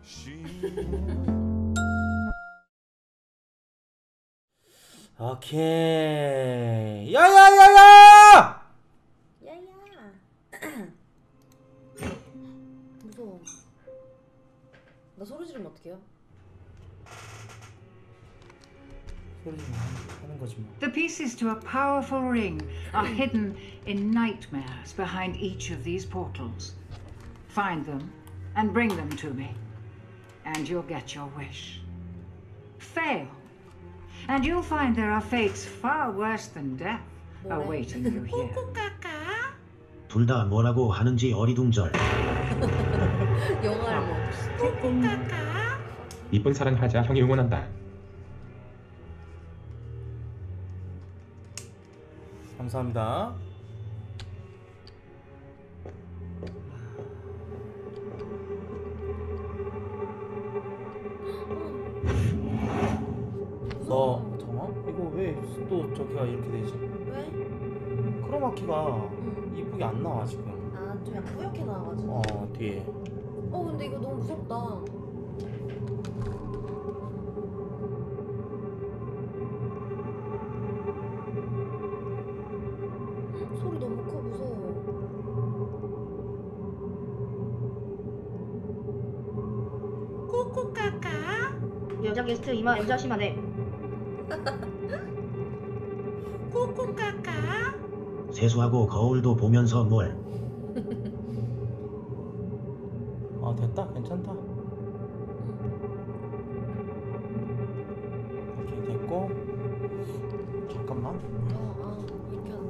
오케이. 야야야야! 야야. 무서워. 나 소리 지르면 어떡해요? 소리 좀 하는 거지 뭐. The pieces to a powerful ring are hidden in nightmares behind each of these portals. Find them and bring them to me, and you'll get your wish. Fail, and you'll find there are fates far worse than death awaiting you here. 둘 다 뭐라고 하는지 어리둥절. 영화를 뭐. 이쁜 사랑하자 형이 응원한다. 감사합니다. 너 잠깐만 이거 왜 또 저기가 이렇게 되지? 왜? 크로마키가 이쁘게 안 나와 지금. 아, 좀 약간 뿌옇게 나와가지고. 어 뒤에. 근데 이거 너무 무섭다. 소리 너무 커, 무서워. 꼬꼬까까. 여자 게스트 이마 여자 심하네. 꼬꼬까까. 세수하고 거울도 보면서 뭘. 아 됐다 괜찮다. 오케이 됐고. 잠깐만. 이렇게 하는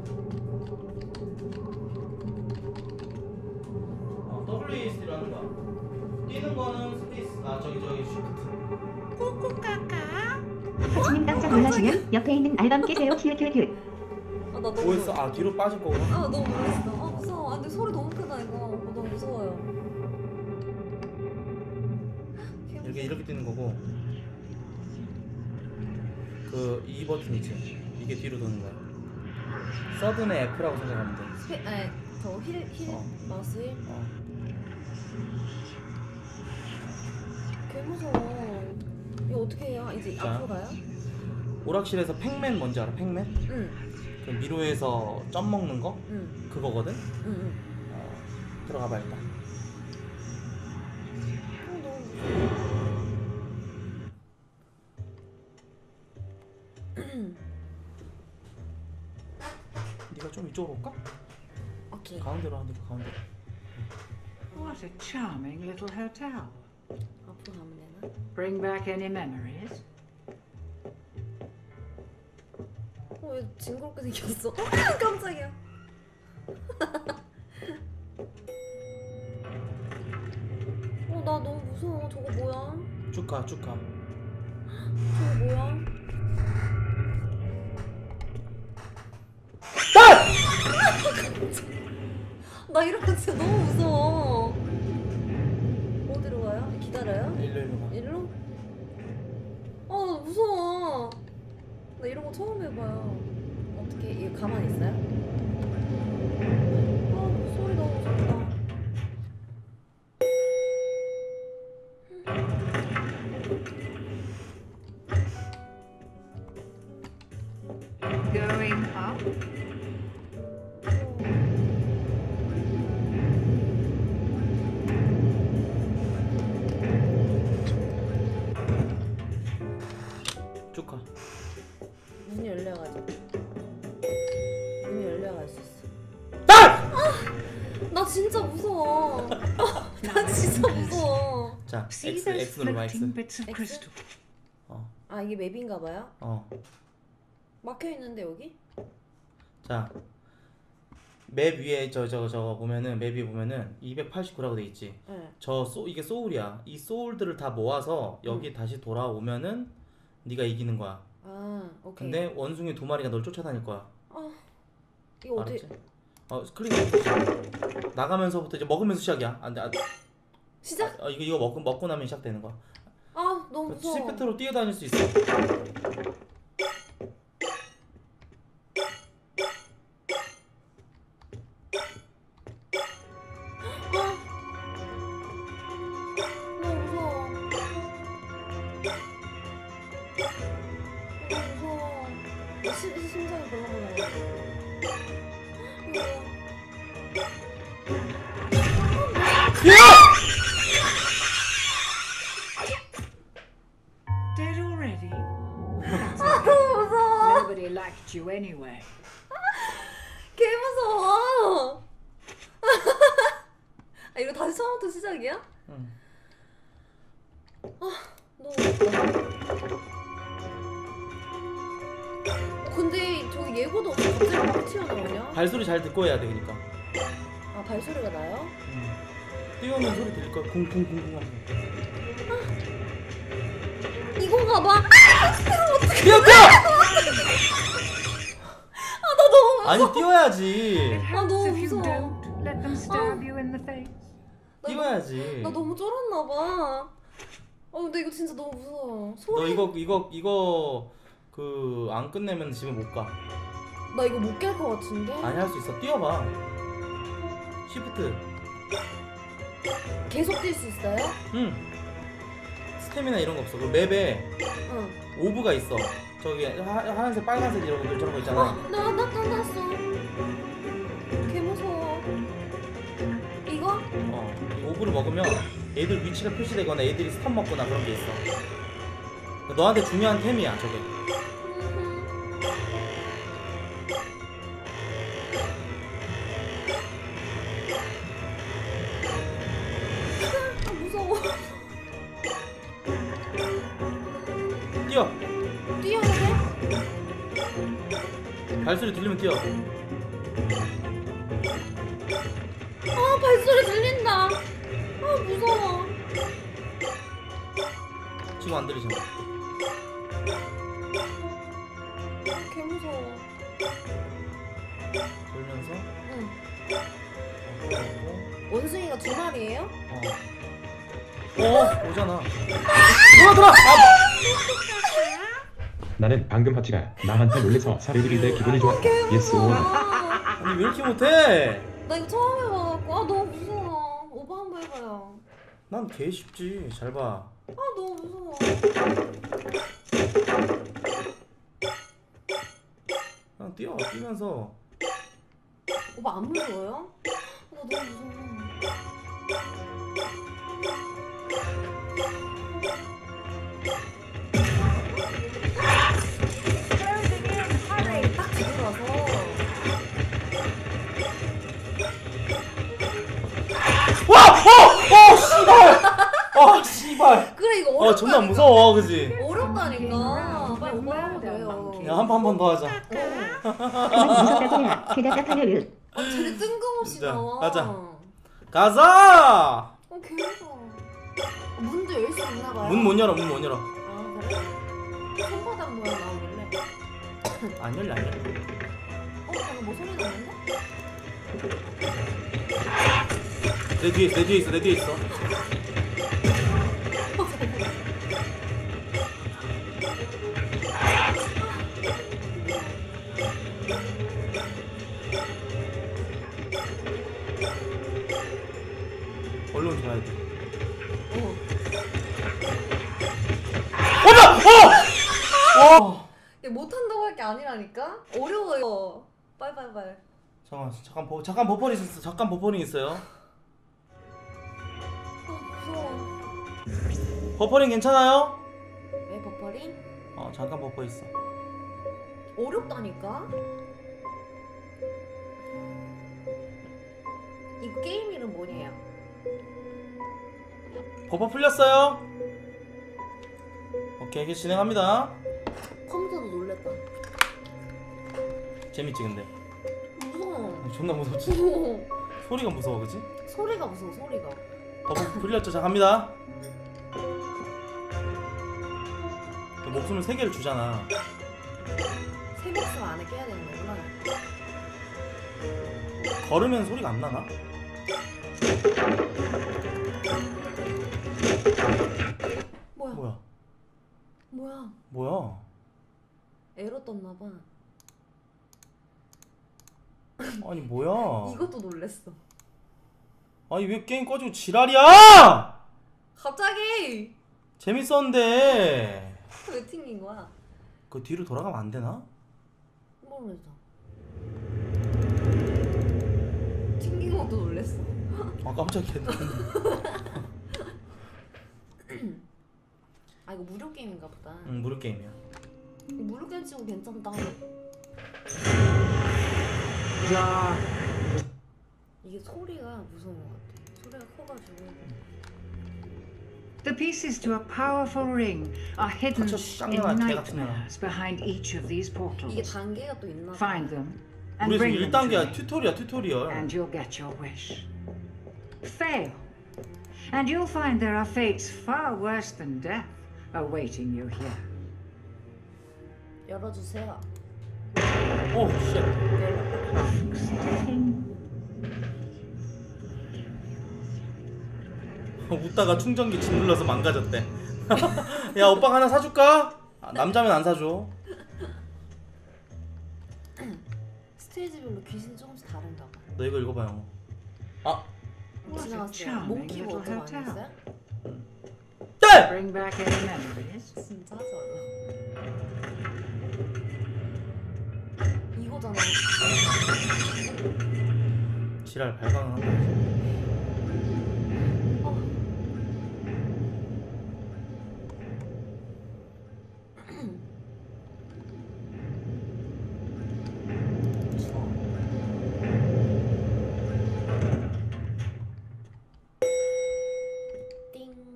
거구나. WASD라는 거야. 뛰는 거는 스페이스. 저기 쉬프트. 꼬꼬까까. 아침님 깜짝 놀라시면 옆에 있는 알밤 깨세요. 큐큐큐. 나 너무 뭐였어? 뒤로 빠질 거구나. 너무 놀랐어. 무서워. 근데 소리 너무 크다 이거. 너무 무서워요. 이렇게 뛰는 거고. 이 버튼 있지. 이게 뒤로 도는 거야. 서든의 F라고 생각하면 돼. 힐 마우스 힐. 개 무서워. 이거 어떻게 해요? 이제 자. 앞으로 가요? 오락실에서 팩맨 뭔지 알아? 팩맨? 응. 그 미로에서 점 먹는 거? 응. 그거거든? 응. 들어가 봐 일단. 너무 무서워. 네가 좀 이쪽으로 올까? 오케이. 가운데로 하니까 가운데로. What a charming little hotel. 앞으로 가면 되나? Bring back any memories? 왜 징그럽게 생겼어? 깜짝이야. 나 너무 무서워. 저거 뭐야? 쭉 가, 쭉 가. 저거 뭐야? 나 이런 거 진짜 너무 무서워. 어디로 가요? 기다려요? 일로 가. 일로? 나 무서워. 나 이런 거 처음 해봐요. 어떻게 이거 가만히 있어요? 소리 너무 무섭다. Going up? 쭉 가. 문이 열려가지고. 문이 열려갈 수 있어. 나 진짜 무서워. 나 진짜 무서워. 자, See X, those X 눌러봐, X. floating bits of X? crystal? 이게 맵인가봐요? 막혀있는데 여기? 자, 맵 위에 저거 보면은 맵 위에 보면은 289라고 돼 있지. 네. 이게 소울이야. 이 소울들을 다 모아서 여기 다시 돌아오면은 네가 이기는 거야. 오케이. 근데 원숭이 2마리가 널 쫓아다닐 거야. 이거 어떻게? 알았지? 클릭해. 나가면서부터 이제 먹으면서 시작이야. 안 돼. 시작? 이거 먹고 나면 시작되는 거야. 너무 무서워. 시프트로 뛰어다닐 수 있어. 너무 Dead already? 무서워. Nobody liked you anyway. 개 무서워. 아 이거 다시 처음부터 시작이야? 응. 아 너무 어렵다. 근데 저기 예고도 없이 갑자기 막 튀어나오냐? 발소리 잘 듣고 해야 돼 그러니까. 아 발소리가 나요? 뛰어오면 소리 들릴 거야. 쿵쿵쿵쿵 하면서. 이건가 봐. 뛰어! 아 나 너무 무서워. 아니 뛰어야지. 아 너무 If you 무서워. don't, let them stab you in the face. 뛰어야지. 나 너무 쫄았나 봐. 근데 이거 진짜 너무 무서워. 소리. 너 이거 그 안 끝내면 집에 못 가. 나 이거 못 깰 것 같은데. 아니 할 수 있어. 뛰어봐. 시프트. 계속 뛸 수 있어요? 응. 스태미나 이런 거 없어. 그 맵에 응. 오브가 있어. 저기 하얀색, 빨간색 이런 거 저런 거 있잖아. 나 끝났어. 개 무서워. 이거? 이 오브를 먹으면 애들 위치가 표시되거나 애들이 스탑 먹거나 그런 게 있어. 너한테 중요한 템이야 저게. 아 무서워. 뛰어. 뛰어야 돼? 발소리 들리면 뛰어. 아 발소리 들린다. 아 무서워. 지금 안 들리잖아. 개 무서워. 돌면서 응. 그리고 원숭이가 두 마리예요? 오잖아. 들어! 나는 방금 하치가 나한테 놀래서 사례들일 때 기분이 좋았다. 예스 오. 아니 왜 이렇게 못해? 나 이거 처음 해봐갖고 너무 무서워. 오빠 한번 해봐요. 난 개 쉽지. 잘 봐. 너무 무서워. 그냥 뛰면서. 오빠 안 무서워요? 나 너무 무서워. 딱 뒤돌아서. 씨발. 그래 이거 어렵다니까. 존나 무서워, 그지? 어렵다니까. 빨리 오빠 한번 해요. 야, 한 번 더 하자. 그만 무섭다고 해라. 대답 하려를. 쟤네 뜬금없이 진짜. 나와. 가자. 가자! 개 무서워. 문도 열 수 있나 봐요. 문 못 열어, 문 못 열어. 아 그래? 손바닥 모양 나오길래. 안 열려, 안 열려. 방금 뭐 소리 나는데? 내 뒤에 있어, 내 뒤에 있어. 얼른 줘야 돼. 얘 못한다고 할 게 아니라니까? 어려워요. 빨빨빨. 잠깐 버퍼링 있어. 잠깐 버퍼링 있어요. 무서워. 버퍼링 괜찮아요? 왜 버퍼링? 잠깐 버퍼 있어. 어렵다니까? 이거 게임 이름 뭐냐요? 버퍼 풀렸어요? 오케이, 이제 진행합니다. 컴퓨터도 놀랬다. 재밌지 근데? 무서워. 존나 무섭지? 무서워. 소리가 무서워, 그치? 소리가 무서워, 소리가. 버퍼 풀렸죠? 자, 갑니다. 목숨을 3개를 주잖아. 새 목숨 안에 깨야 되는 거구나. 걸으면 소리가 안 나나? 뭐야? 뭐야? 뭐야? 에러 떴나봐. 아니 뭐야? 이것도 놀랬어. 아니 왜 게임 꺼지고 지랄이야! 갑자기! 재밌었는데. 왜 튕긴 거야? 그 뒤로 돌아가면 안 되나? 모르겠어. 튕긴 것도 놀랬어. 아 깜짝이야. 아 이거 무료 게임인가 보다. 응 무료 게임이야. 이거 무료 게임 치고 괜찮다. 이게 소리가 무서운 것 같아. 소리가 커가지고. The pieces to a powerful ring are hidden 닥쳐, in 쌍년아, 개 같은 년아. nightmares behind each of these 이게 portals. 단계가 또 있나 봐. Find them and 우리 bring 지금 them to 1단계야. me, 튜토리얼 튜토리얼. and you'll get your wish. Fail, and you'll find there are fates far worse than death awaiting you here. 열어주세요. 오 쉣. Clocks ticking. 웃다가 충전기 짓눌러서 망가졌대. 야 오빠가 하나 사줄까? 아, 남자면 안 사줘. 스테이지별로 귀신이 조금씩 다른가 봐. 너 이거 읽어봐요. 아 What a 지나갔어요. charming 몽키 little 워터 hotel. 아니었어요? 네! Bring back any memories. 진짜 하지 말라. 이거잖아. 지랄 발광을 한다. 띵.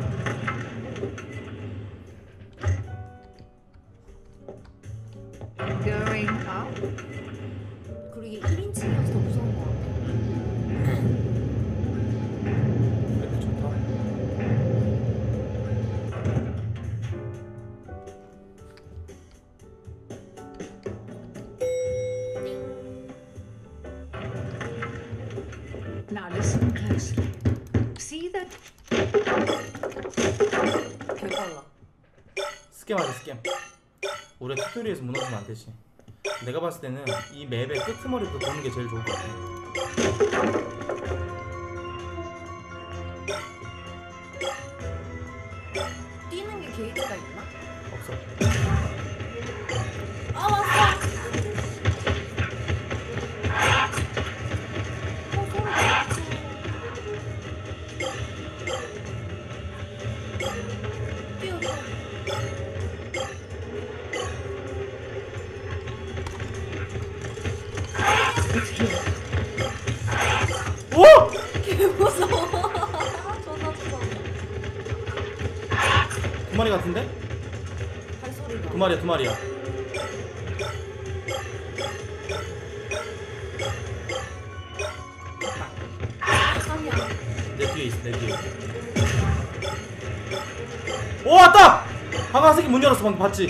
Going up. 그리고 이게 1인칭이어서 더 무서운 것 같아. 이렇게 좋다. Now listen closely. See that 개빨라. 스캠하자 스캠. 우리 튜토리얼에서 무너지면 안 되지. 내가 봤을 때는 이 맵의 끄트머리부터 도는 게 제일 좋을 것 같아. 뛰는 게 게이트가 있나? 없어. 아 맞다. 뛰어. 오! 개 무서워. 존나 무서워. 두 마리 같은데? 발소리가. 두 마리야 두 마리야. 아니야. 내 뒤에 있어 내 뒤에. 오 왔다! 방아 새끼 문 열었어 방금 봤지?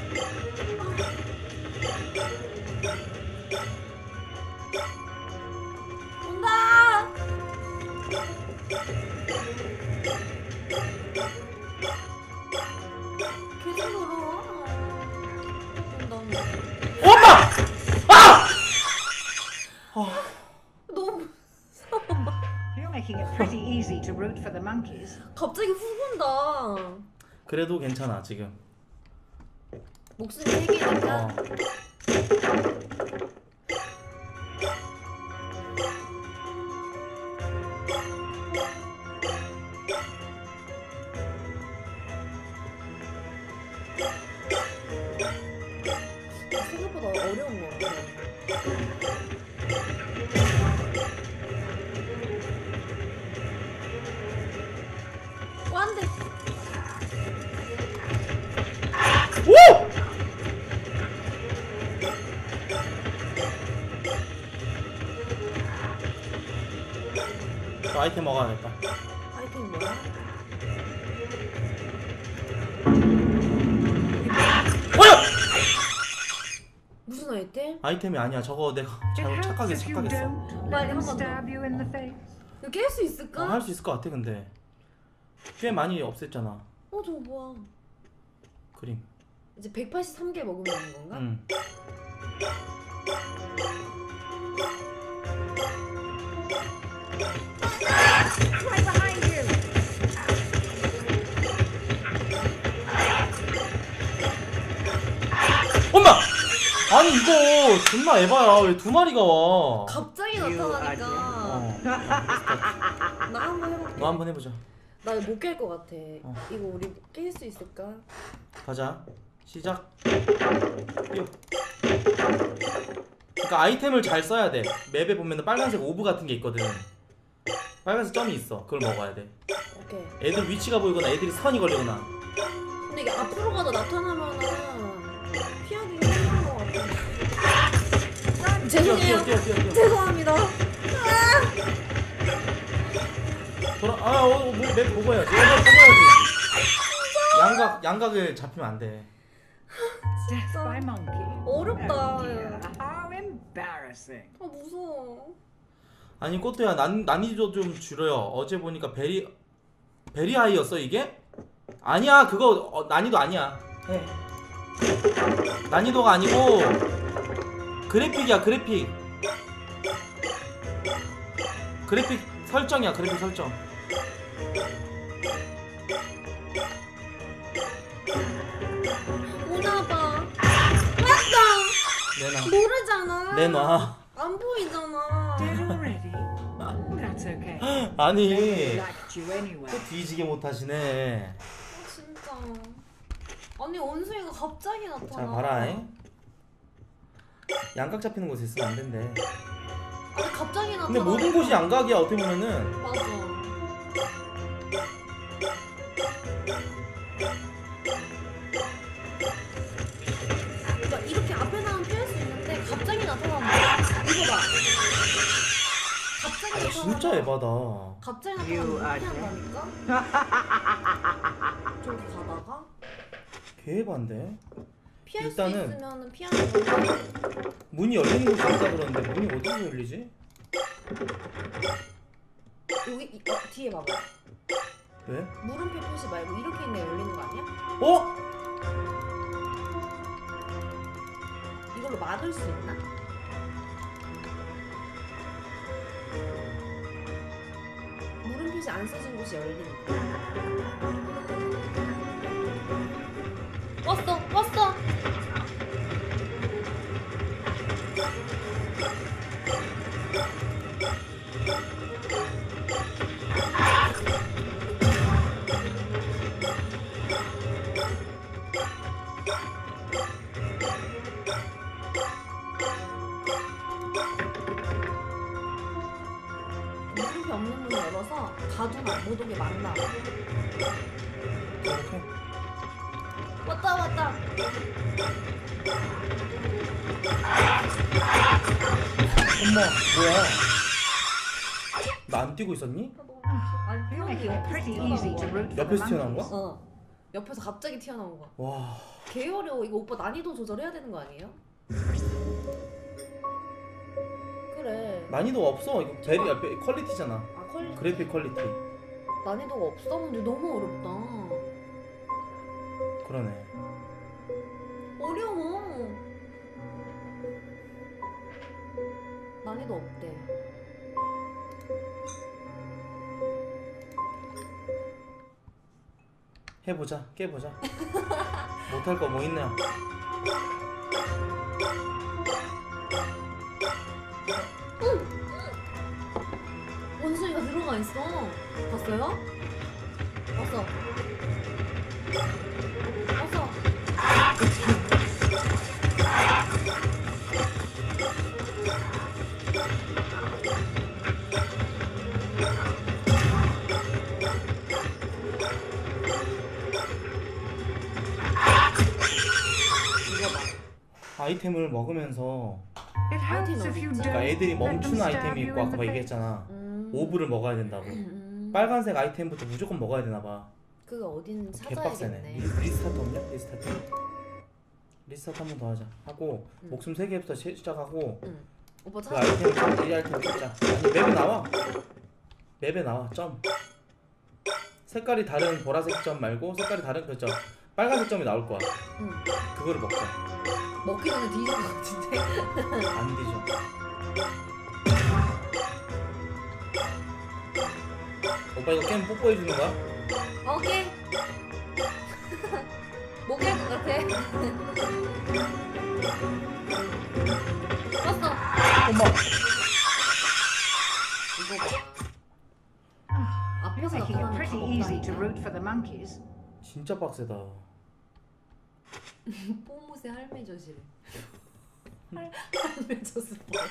온다. 계속 들어와. 온다 온다. 엄마! 아! 너무 you're making it pretty easy to root for the monkeys. 갑자기 훅 온다. 그래도 괜찮아 지금. 목숨이 3개니까. 어. 생각보다 어려운 거 같아. 안 돼. 오! 저 아이템 먹어야겠다. 아이템 뭐야? 뭐야? 무슨 아이템? 아이템이 아니야. 저거 내가 It 잘못 helps 착각했어. if you 착각했어. don't 빨리 let them 한 번 더. stab you in the face. 이거 깰 수 있을까? 할 수 있을 것 같아 근데. 꽤 많이 없앴잖아. 어 저거 뭐야? 그림. 이제 183개 먹으면 되는 건가? 응. Right behind you. 엄마! 아니 이거 존나 에바야. 왜 두 마리가 와? 갑자기 You 나타나니까 어. 나 한번 해볼게. 너 한번 해보자. 나 못 깰 것 같아. 어. 이거 우리 깰 수 있을까? 가자. 시작. 뛰어. 그러니까 아이템을 잘 써야 돼. 맵에 보면은 빨간색 오브 같은 게 있거든. 빨간색 점이 있어. 그걸 먹어야 돼. 오케이. 애들 위치가 보이거나 애들이 선이 걸리거나. 근데 이게 앞으로 가다 나타나면은 피하기가 힘든 것 같아. 죄송해요. 뛰어. 죄송합니다. 돌아. 맵 보고 해야지. 맵 보고 해야지. 양각을 잡히면 안 돼. Death by monkey. 어렵다. Oh dear, how embarrassing. 아 무서워. 아니 꼬토야 난이도 좀 줄여요. 어제 보니까 베리하이였어 이게? 아니야 그거 난이도 아니야. 해. 난이도가 아니고 그래픽이야 그래픽. 그래픽 설정이야 그래픽 설정. 오나봐. 맞다. 내놔. 모르잖아. 내놔. 안 보이잖아. Dead already? That's okay. They 아니 liked you anyway. 또 뒤지게 못하시네. 아, 진짜. 아니 원숭이가 갑자기 나타나. 자 봐라. 양각 잡히는 곳에 있으면 안 된대. 아니 갑자기 나타나. 근데 모든 곳이 양각이야 어떻게 보면은. 맞아. 그러니까 이렇게 앞에 나면 피할 수 있는데 갑자기 나타나면 이거 봐. 갑자기 아, 나타나. 진짜 에바다. 갑자기 You 나타나면 are 피한다니까? 좀 가다가 개 에반데. 피할 일단은- 수 있으면 피하는 건데 문이 열리는 곳이 있다 그러는데 문이 어디서 열리지? 여기 뒤에 봐봐. 왜? 물음표 표시 말고 이렇게 있는 데 열리는 거 아니야? 어? 이걸로 막을 수 있나? 물음 표시 안 써진 곳이 열리는 거. 왔어. 물음표 없는 문을 열어서 가두나 못 오게 막나. 이렇게? 왔다. 엄마 뭐야? 나 안 뛰고 있었니? 아니 You make it pretty easy to root for the 옆에서 튀어나온 monkeys. 거야? 옆에서 갑자기 튀어나온 거야. 와 개 어려워. 이거 오빠 난이도 조절해야 되는 거 아니에요? 그래. 난이도가 없어. 이거 퀄리티잖아. 아 퀄리티. 그래픽 퀄리티. 난이도가 없어? 근데 너무 어렵다. 그러네. 어려워. 난이도 없대. 해보자. 깨보자. 못할 거 뭐 있냐? 원숭이가 들어가 있어. 봤어요? 왔어. 이거 봐. 아이템을 먹으면서 It helps if you don't 그러니까 애들이 let them 멈추는 stab 아이템이 you 있고 in 아까 the 막 face. 얘기했잖아. 오브를 먹어야 된다고. 빨간색 아이템부터 무조건 먹어야 되나봐. 그거 어딘 개빡세네. 찾아야겠네. 리스타트 없냐? 리스타트 한 번 더 하자. 하고 목숨 3개부터 시작하고 오빠 그 찾아. 아이템 이 아이템 찾자. 아니 맵에 나와. 맵에 나와. 점. 색깔이 다른 보라색 점 말고 색깔이 다른 그 점. 빨간색 점이 나올 거야. 응. 그거를 먹자. 먹기 전에 뒤질 것 같은데. 안 뒤져. 오빠 이거 게임 뽀뽀해 주는 거야? 오케이. 못 깰 것 같아. 왔어. 엄마. 이거 봐. 앞에서 Making it 나타나는 pretty 거 easy to 없다니까. root for the monkeys. 진짜 빡세다. 뽀무새 할매 젖이래. 할매 젖은 뭐야?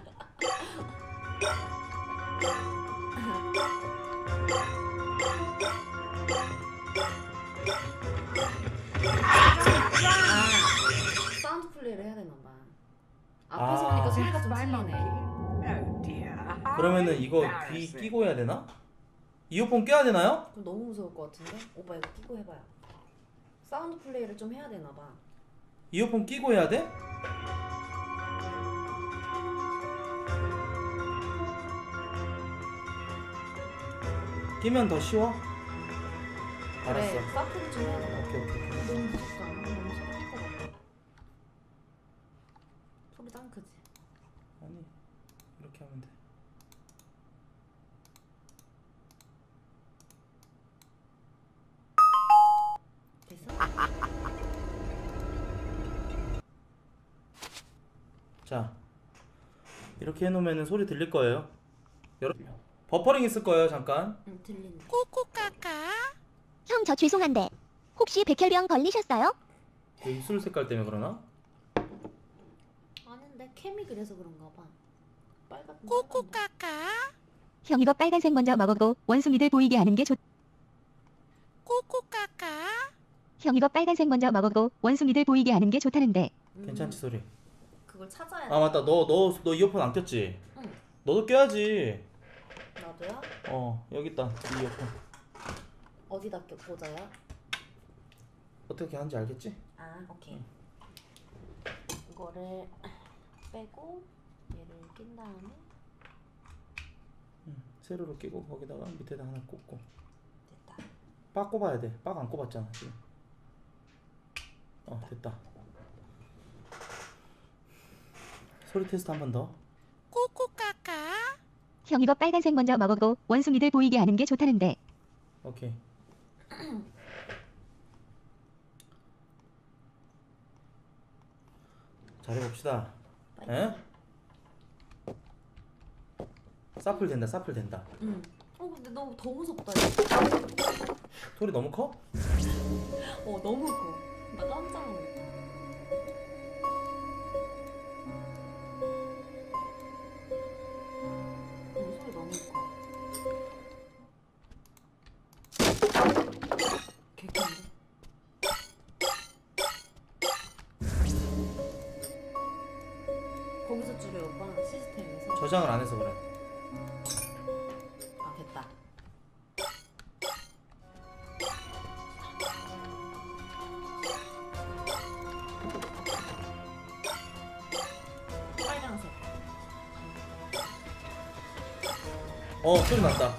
아, 사운드 플레이를 해야 되나 봐. 앞에서 아. 보니까 소리가 좀 My 틀리네. monkey. Oh dear. how 그러면은 이거 귀 embarrassing. 끼고 해야 되나? 이어폰 껴야 되나요? 그럼 너무 무서울 것 같은데? 오빠 이거 끼고 해봐요. 사운드 플레이를 좀 해야 되나 봐. 이어폰 끼고 해야 돼? 끼면 더 쉬워? 알았어. 그래, 사프를 좀 해야 되나 봐. 오케이 오케이. 너무 무섭지 않아? 너무 소리 클것 같아. 소리 짱 크지? 아니 이렇게 하면 돼. 됐어? 자 이렇게 해놓으면 소리 들릴 거예요. 여러분 버퍼링 있을 거예요 잠깐. 응, 들린다. 형 저 죄송한데 혹시 백혈병 걸리셨어요? 그 입술 색깔 때문에 그러나? 아닌데 캠이 그래서 그런가 봐. 빨갛. 형 이거 빨간색 먼저 먹어도 원숭이들 보이게 하는 게 좋. 형 이거 빨간색 먼저 먹어도 원숭이들 보이게 하는 게 좋다는데. 괜찮지 소리. 그걸 찾아야 돼. 아 맞다 너 이어폰 안 꼈지? 응. 너도 껴야지. 나도야? 여기 있다 이 이어폰. 어디다 꽂아요? 어떻게 하는지 알겠지? 아, 오케이. 이거를 빼고 얘를 낀 다음에 세로로 끼고 거기다가 밑에다 하나 꽂고. 됐다. 빡 꼽아야 돼. 빡 안 꼽았잖아 지금. 됐다. 소리 테스트 한 번 더. 형 이거 빨간색 먼저 먹어도 원숭이들 보이게 하는 게 좋다는데. 오케이. 잘해봅시다. 에? 사플 된다. 사플 된다. 응. 근데 너무 더 무섭다. 이거. 소리 너무 커? 너무 커. 나 깜짝 놀랐다. 소리 너무 커. 개큰데? 거기서 줄여 오빠 시스템에서. 저장을 안 해서 그래. 아 됐다. 빨간색. 소리 난다.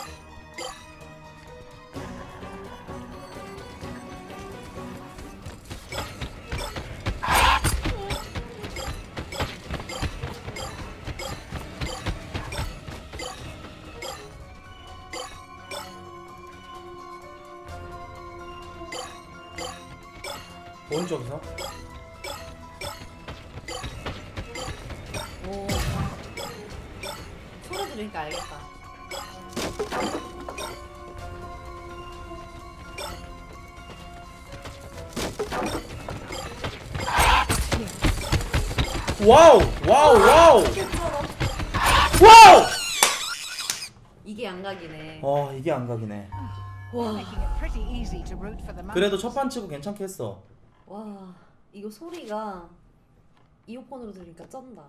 오른쪽에서? 오. 소리 들으니까 알겠다. 와우! 와우! 와우! 와우! 이게 양각이네. 이게 안각이네. 와. Making it pretty easy to root for the monkeys. 그래도 첫 판 치고 괜찮게 했어. 와. 이거 소리가 이어폰으로 들으니까 쩐다.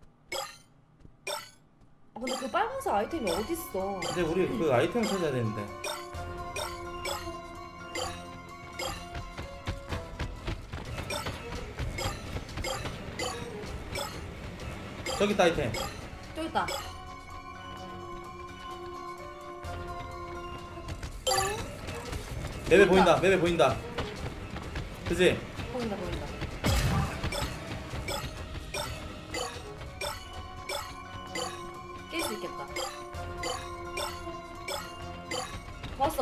근데 그 빨간색 아이템이 어딨어? 근데 우리 그 아이템을 찾아야 되는데. 저기 있다 아이템. 저기 있다. 맵에 보인다. 맵에 보인다. 그치? 보인다 보인다. 깰 수 있겠다. 왔어.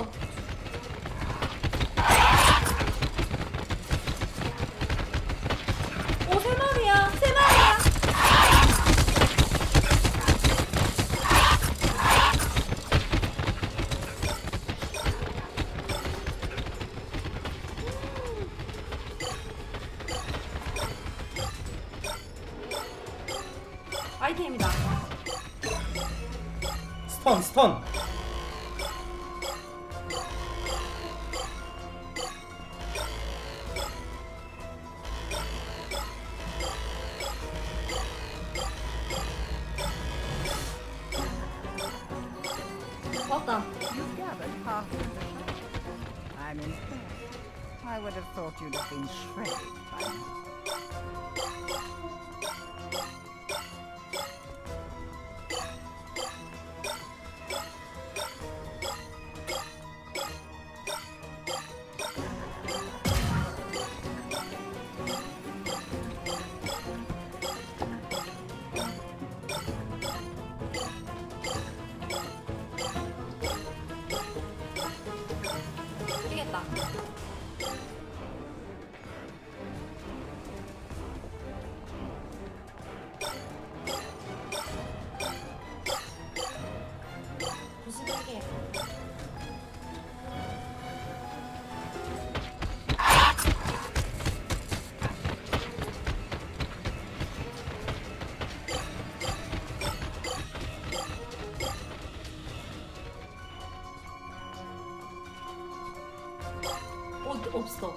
오, 3마리야. 3마리야. 스턴. 왔다. You've gathered half of the shop. I'm impressed. I would have thought you'd have been shredded by now. 되겠다. 조심하게. 없어.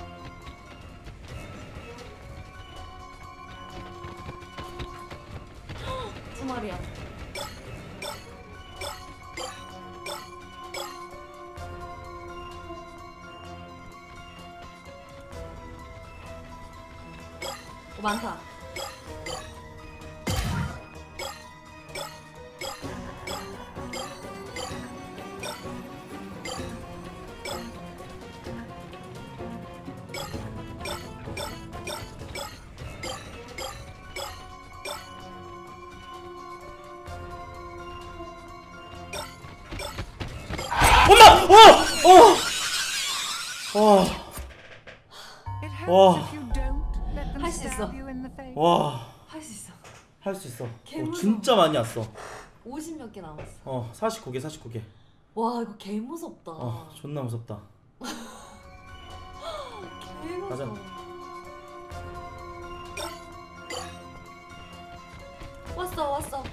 두 마리야. 많다. 할 수 있어. 할 수 있어. 할 수 있어. 개무서워. 진짜 많이 왔어. 50몇 개 남았어. 49개. 와 이거 개 무섭다. 존나 무섭다. 개 가자. 무서워. 왔어.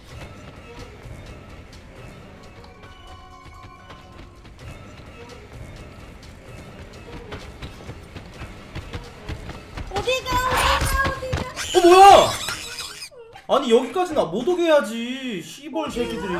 어디가? 뭐야? 아니 여기까지나 못 오게 해야지. 시벌 새끼들이.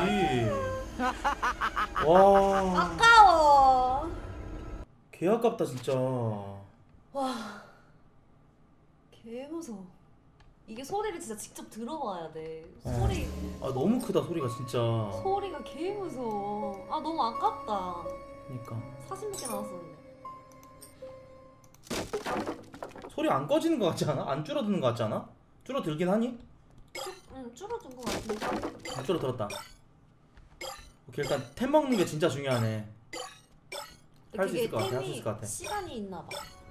와. 아까워. 개 아깝다 진짜. 와. 개 무서워. 이게 소리를 진짜 직접 들어봐야 돼. 소리. 너무 크다 소리가 진짜. 소리가 개 무서워. 너무 아깝다. 그니까 40몇 개 나왔었는데. 소리 안 꺼지는 것 같지 않아? 안 줄어드는 것 같지 않아? 줄어들긴 하니? 응, 줄어든 것 같은데. 안 줄어들었다. 오케이 일단 템 먹는 게 진짜 중요하네. 할 수 있을 것 같아. 할 수 있을 것 같아. 시간이 있나 봐.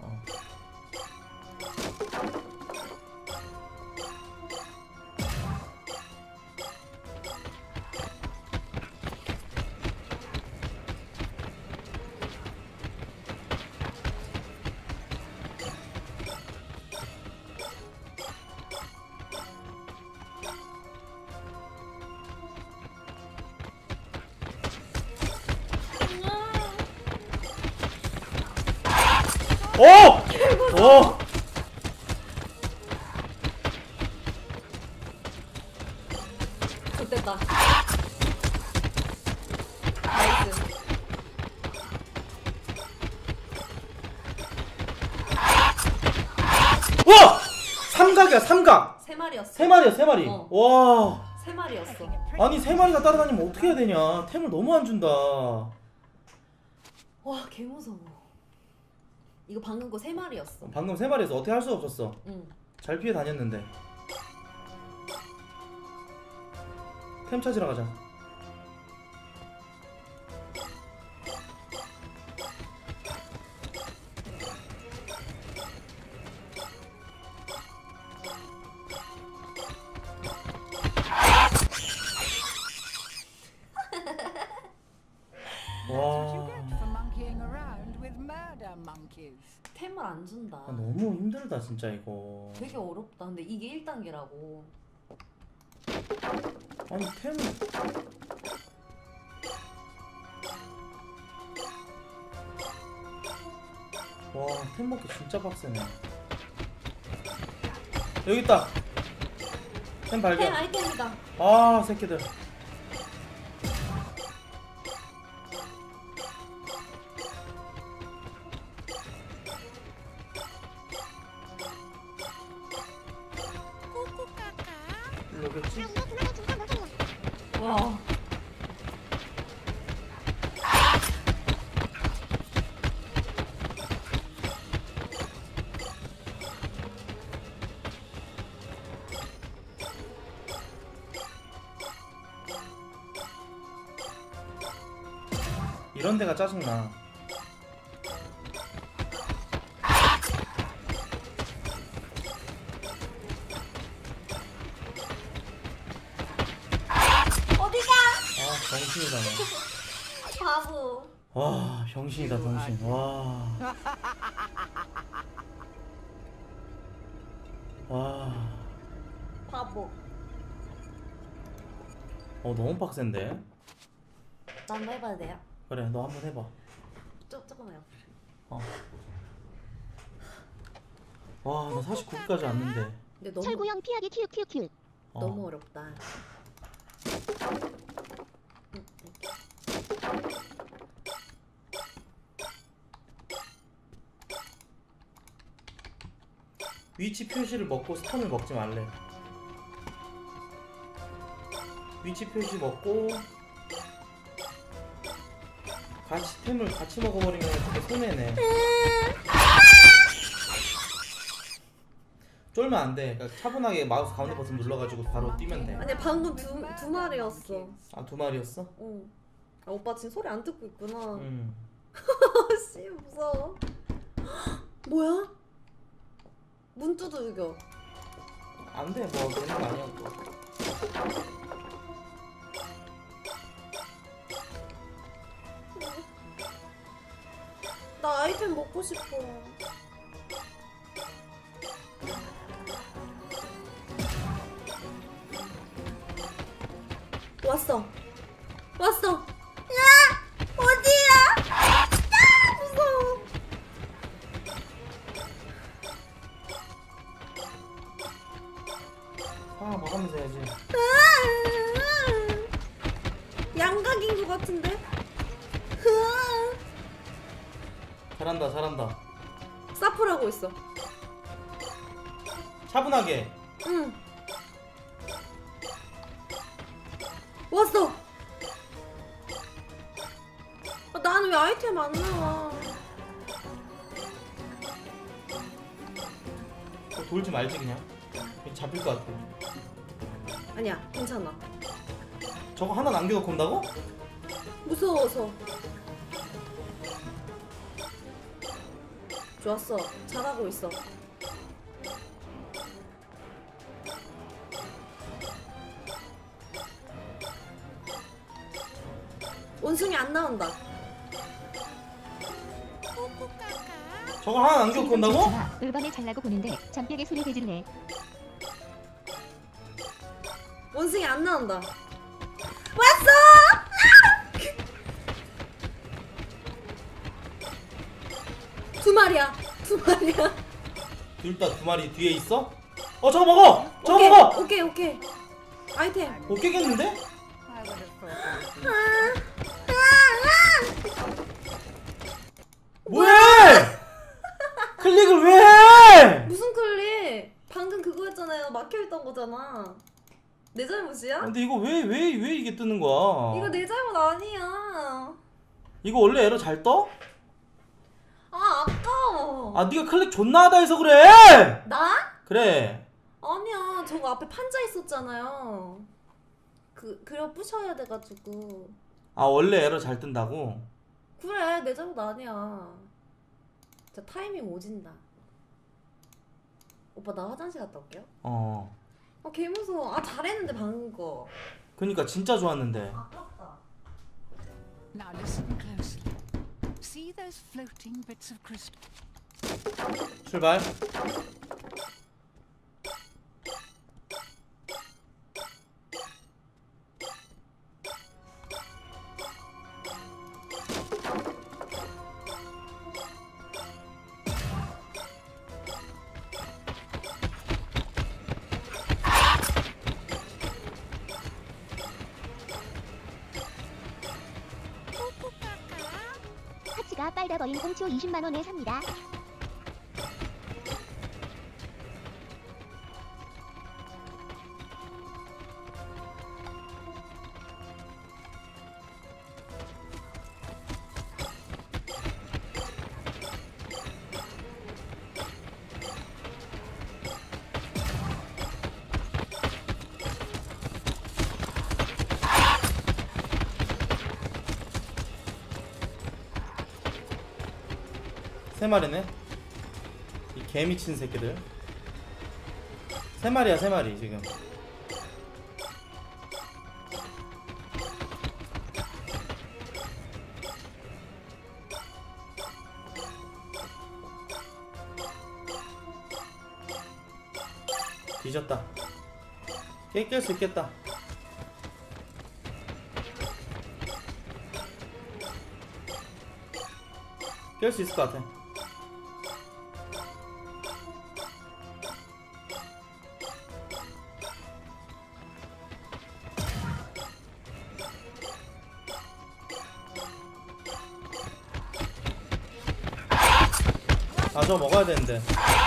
좋됐다. 나이스. 와! 삼각이야 삼각. 세 마리였어. 세 마리야 세 마리. 와. 세 마리였어. 아니 세 마리가 따라다니면 어떻게 해야 되냐. 템을 너무 안 준다. 와, 개 무서워. 이거 방금 거 세 마리였어. 방금 세 마리에서 어떻게 할 수가 없었어. 응. 잘 피해 다녔는데. 템 찾으러 가자. 템을 안 준다. 너무 힘들다 진짜 이거. 되게 어렵다. 근데 이게 1단계라고. 아니 템 와, 템 먹기 진짜 빡세네. 여기 있다. 템 템 발견. 아이템이다. 아, 새끼들. 여기겠지? 와. 이런 데가 짜증나. 어디가? 아, 병신이다, 너. 바보. 와, 병신이다, 병신. 와. 와. 바보. 너무 빡센데? 나 한번 해봐도 돼요? 그래, 너 한번 해봐. 조금만요. 와, 나 49까지 왔는데. 근데 너무 철구형 피하기 큐큐큐. 너무 어렵다. 위치 표시를 먹고 스턴을 먹지 말래. 위치 표시 먹고 같이 템을 같이 먹어버리면 되게 손해네. 쫄면 안 돼. 그러니까 차분하게 마우스 가운데 버튼 눌러가지고 바로 뛰면 돼. 아니 방금 두 마리였어. 아, 2마리였어? 응. 아 오빠 지금 소리 안 듣고 있구나. 응. 씨 무서워. 뭐야? 문 두들겨. 안 돼. 뭐 되는 거 아니야 또. 나 아이템 먹고 싶어. 왔어. 왔어. 야! 어디야? 야! 무서워. 아, 먹으면서 해야지. 양각인 것 같은데? 잘한다, 잘한다. 사프라고 있어. 차분하게. 응. 왔어. 아, 나는 왜 아이템 안 나와? 돌지 말지 그냥. 그냥 잡힐 것 같아. 아니야, 괜찮아. 저거 하나 남겨놓고 온다고? 무서워서. 좋았어. 잘하고 있어. 원숭이 안 나온다. 저거 하나 남겨놓고 온다고? 을밤에 잘나고 보는데 잠벽에 소리 대질래. 원숭이 안 나온다. 왔어! 두 마리야. 두 마리야. 둘 다 2마리 뒤에 있어? 저거 먹어! 저거 오케이, 먹어! 오케이, 오케이. 아이템. 못 깨겠는데? 뭐해! 클릭을 왜 해! 무슨 클릭? 방금 그거였잖아요. 막혀있던 거잖아. 내 잘못이야? 근데 이거 왜 이게 뜨는 거야? 이거 내 잘못 아니야. 이거 원래 에러 잘 떠? 아 아까워. 아, 네가 클릭 존나 하다 해서 그래! 나? 그래. 아니야. 저거 앞에 판자 있었잖아요. 그려 부셔야 돼가지고. 아, 원래 에러 잘 뜬다고? 그래 내 잘못 아니야. 자 타이밍 오진다. 오빠 나 화장실 갔다 올게요. 개 무서워. 아 잘했는데 방금 거. 그니까 진짜 좋았는데. 아깝다. Now listen closely. See those floating bits of crystal? 출발. 제가 빨다버린 꽁초 20만원에 삽니다. 세 마리네. 이 개미친 새끼들. 세 마리야, 세 마리 지금. 뒤졌다. 깰 수 있겠다. 깰 수 있을 것 같아. 아, 저거 먹어야 되는데.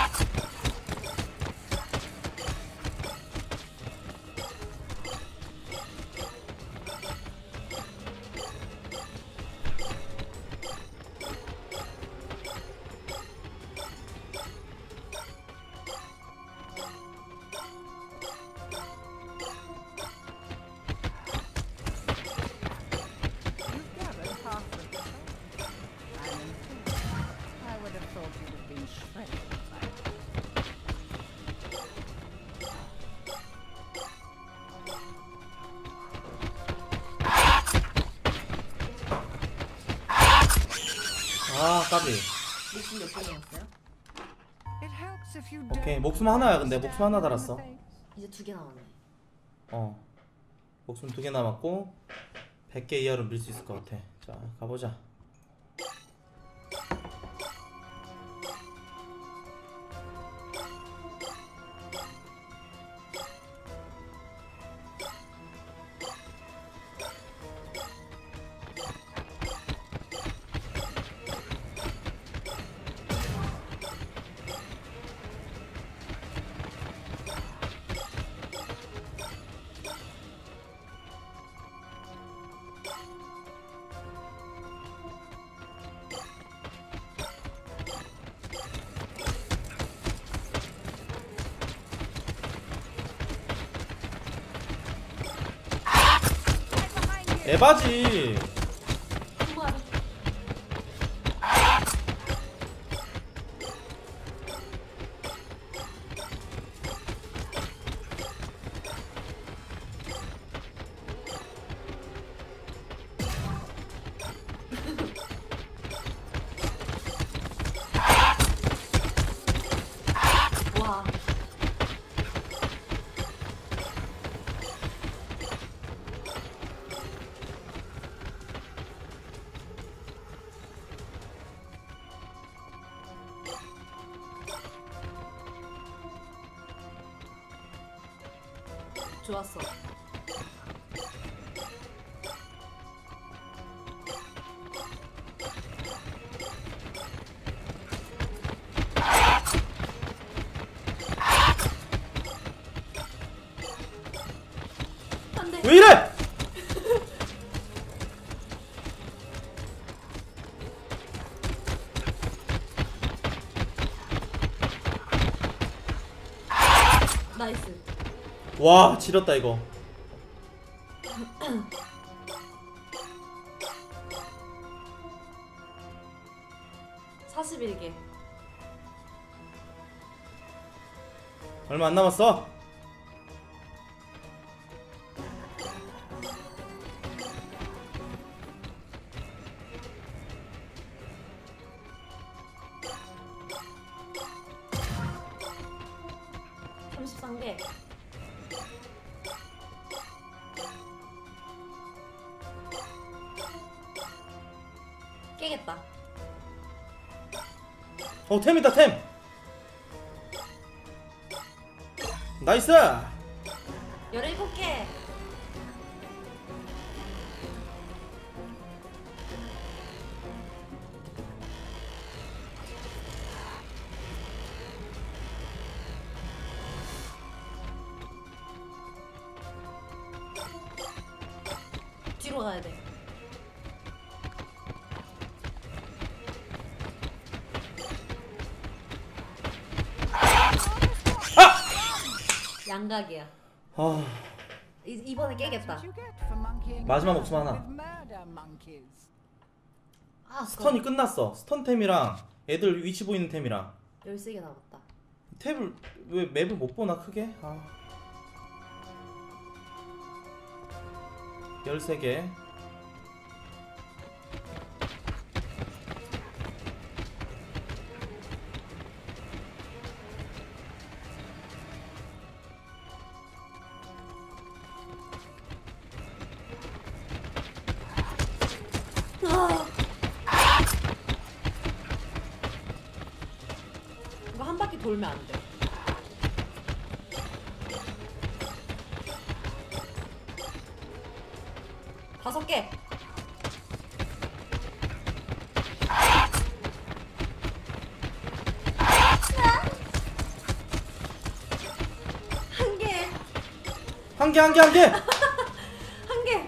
You've gathered half the battle. I'm impressed. I would have thought you'd have been shredded by now. 아, 까비. 목숨 몇 개였어요? It helps if you 오케이, don't 목숨 하나야. 근데 목숨 하나 달았어. 이제 2개 남았네. 목숨 2개 남았고 100개 이하로 밀 수 있을 것 같아. 자, 가보자. 에바지. 한 마리. 와. 좋았어. 안돼. 왜 이래? 나이스. 와, 지렸다 이거. (41개) 얼마 안 남았어. (33개) 깨겠다. 템 있다, 템. 나이스. 17개. 뒤로 가야 돼. 양각이야. 아 이번에 깨겠다. 마지막 목숨 하나. 아, 스턴이 끝났어. 스턴템이랑 애들 위치 보이는 템이랑 13개 남았다. 탭을 왜 맵을 못 보나 크게? 아 13개. 이거 한 바퀴 돌면 안 돼. 다섯 개. 한 개. 한 개, 한 개, 한 개. 한 개.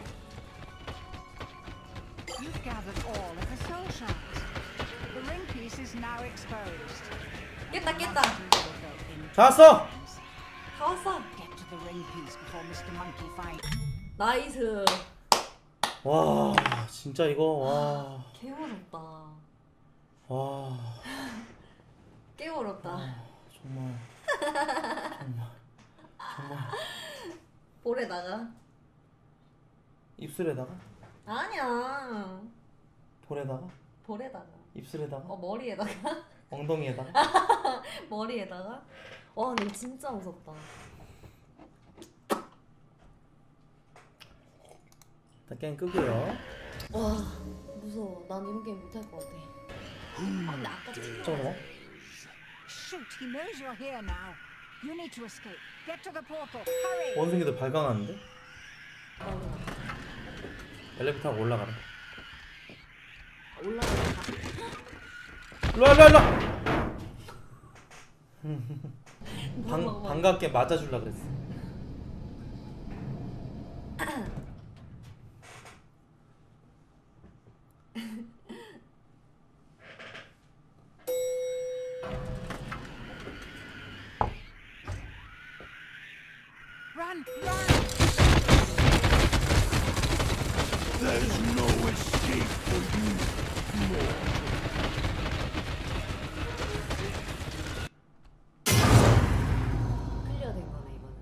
You've gathered all of the soul shards. The ring piece is now exposed. 깼다 깼다. 다 왔어. 다 왔어. Get to the ring piece before Mr. Monkey finds. 나이스. 와 진짜 이거 와. 개 어렵다. 와 개 어렵다. 정말 정말 볼에다가. 입술에다가 아니야. 볼에다가 볼에다가. 입술에다가 머리에다가. 엉덩이에다가 머리에다가. 와 근데 진짜 무섭다. 일단 게임 끄고요. 와 무서워. 난 이런 게임 못할 것 같아. 근데 아까 잠깐만. Shoot, he knows you're here now. You need to escape. Get to the portal. Hurry! 원숭이들 발광하는데? 엘리베이터 타고 올라가라. 올라가. 일로와 일로와 일로와. 반갑게 맞아줄라 그랬어. Run! Run! 클리어된 거네 이거는.